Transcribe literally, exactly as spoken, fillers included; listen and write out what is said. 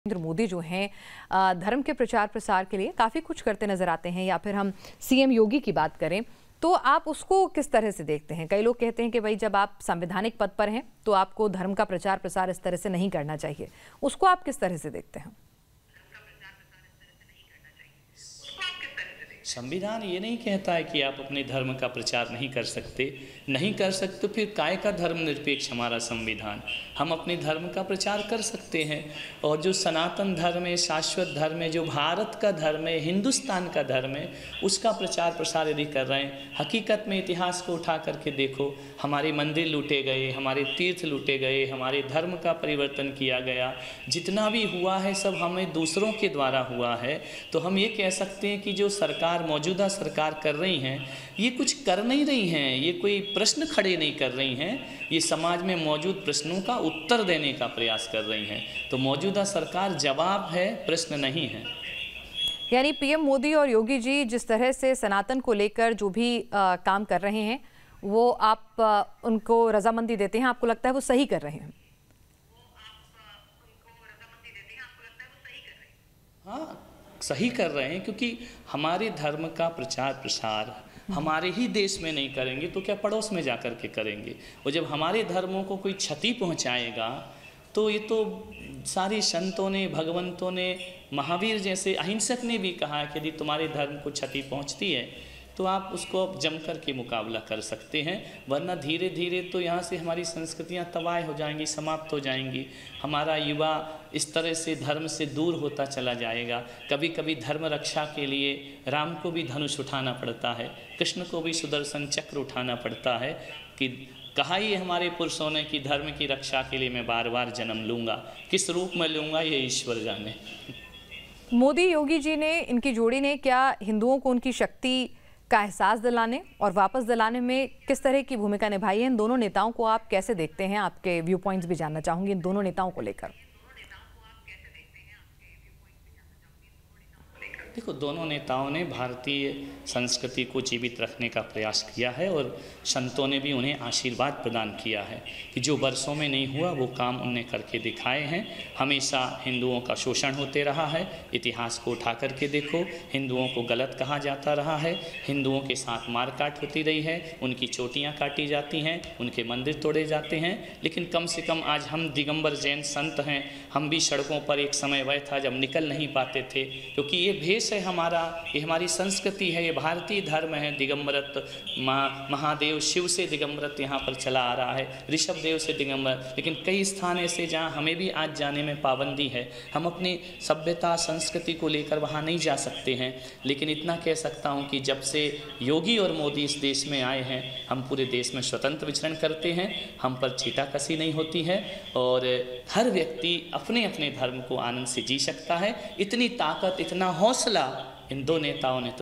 नरेंद्र मोदी जो हैं अ, धर्म के प्रचार प्रसार के लिए काफ़ी कुछ करते नजर आते हैं। या फिर हम सीएम योगी की बात करें तो आप उसको किस तरह से देखते हैं? कई लोग कहते हैं कि भाई जब आप संवैधानिक पद पर हैं तो आपको धर्म का प्रचार प्रसार इस तरह से नहीं करना चाहिए। उसको आप किस तरह से देखते हैं? संविधान ये नहीं कहता है कि आप अपने धर्म का प्रचार नहीं कर सकते नहीं कर सकते तो फिर काय का धर्मनिरपेक्ष हमारा संविधान। हम अपने धर्म का प्रचार कर सकते हैं और जो सनातन धर्म है, शाश्वत धर्म है, जो भारत का धर्म है, हिंदुस्तान का धर्म है, उसका प्रचार प्रसार यदि कर रहे हैं। हकीकत में इतिहास को उठा करके देखो, हमारे मंदिर लूटे गए, हमारे तीर्थ लूटे गए, हमारे धर्म का परिवर्तन किया गया, जितना भी हुआ है सब हमें दूसरों के द्वारा हुआ है। तो हम ये कह सकते हैं कि जो सरकार मौजूदा सरकार कर रही हैं ये कुछ कर नहीं रही हैं, ये कोई प्रश्न खड़े नहीं कर रही हैं, ये समाज में मौजूद प्रश्नों का उत्तर देने का प्रयास कर रही हैं। तो मौजूदा सरकार जवाब है, प्रश्न नहीं है। यानी पीएम मोदी और योगी जी जिस तरह से सनातन को लेकर जो भी आ, काम कर रहे हैं वो आप आ, उनको रजामंदी देते हैं? आपको लगता है वो सही कर रहे हैं? हाँ, सही कर रहे हैं, क्योंकि हमारे धर्म का प्रचार प्रसार हमारे ही देश में नहीं करेंगे तो क्या पड़ोस में जाकर के करेंगे। और जब हमारे धर्मों को कोई क्षति पहुंचाएगा तो ये तो सारे संतों ने, भगवंतों ने, महावीर जैसे अहिंसक ने भी कहा कि यदि तुम्हारे धर्म को क्षति पहुंचती है तो आप उसको जम कर के मुकाबला कर सकते हैं, वरना धीरे धीरे तो यहाँ से हमारी संस्कृतियाँ तबाह हो जाएंगी, समाप्त हो जाएंगी। हमारा युवा इस तरह से धर्म से दूर होता चला जाएगा। कभी कभी धर्म रक्षा के लिए राम को भी धनुष उठाना पड़ता है, कृष्ण को भी सुदर्शन चक्र उठाना पड़ता है कि कहा ही हमारे पुरुषों ने कि धर्म की रक्षा के लिए मैं बार बार जन्म लूँगा, किस रूप में लूँगा ये ईश्वर जाने। मोदी योगी जी ने, इनकी जोड़ी ने क्या हिंदुओं को उनकी शक्ति का एहसास दिलाने और वापस दिलाने में किस तरह की भूमिका निभाई है? इन दोनों नेताओं को आप कैसे देखते हैं? आपके व्यू पॉइंट्स भी जानना चाहूंगी इन दोनों नेताओं को लेकर। देखो, दोनों नेताओं ने भारतीय संस्कृति को जीवित रखने का प्रयास किया है और संतों ने भी उन्हें आशीर्वाद प्रदान किया है कि जो वर्षों में नहीं हुआ वो काम उन्हें करके दिखाए हैं। हमेशा हिंदुओं का शोषण होते रहा है, इतिहास को उठा करके देखो, हिंदुओं को गलत कहा जाता रहा है, हिंदुओं के साथ मारकाट होती रही है, उनकी चोटियाँ काटी जाती हैं, उनके मंदिर तोड़े जाते हैं। लेकिन कम से कम आज हम दिगंबर जैन संत हैं, हम भी सड़कों पर एक समय वह था जब निकल नहीं पाते थे, क्योंकि ये भेष है हमारा, ये हमारी संस्कृति है, ये भारतीय धर्म है। दिगंबरत महा महादेव शिव से दिगंबरत यहाँ पर चला आ रहा है, ऋषभ देव से दिगंबर। लेकिन कई स्थान ऐसे जहाँ हमें भी आज जाने में पाबंदी है, हम अपनी सभ्यता संस्कृति को लेकर वहाँ नहीं जा सकते हैं। लेकिन इतना कह सकता हूँ कि जब से योगी और मोदी इस देश में आए हैं हम पूरे देश में स्वतंत्र विचरण करते हैं, हम पर छीटाकशी नहीं होती है और हर व्यक्ति अपने अपने धर्म को आनंद से जी सकता है। इतनी ताकत, इतना हौसला इन दो नेताओं ने